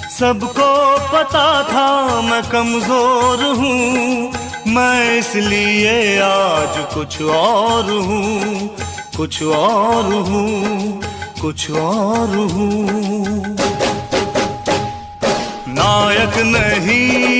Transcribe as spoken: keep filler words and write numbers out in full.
सबको पता था मैं कमजोर हूँ, मैं इसलिए आज कुछ और हूँ, कुछ और हूँ, कुछ और हूँ। नायक नहीं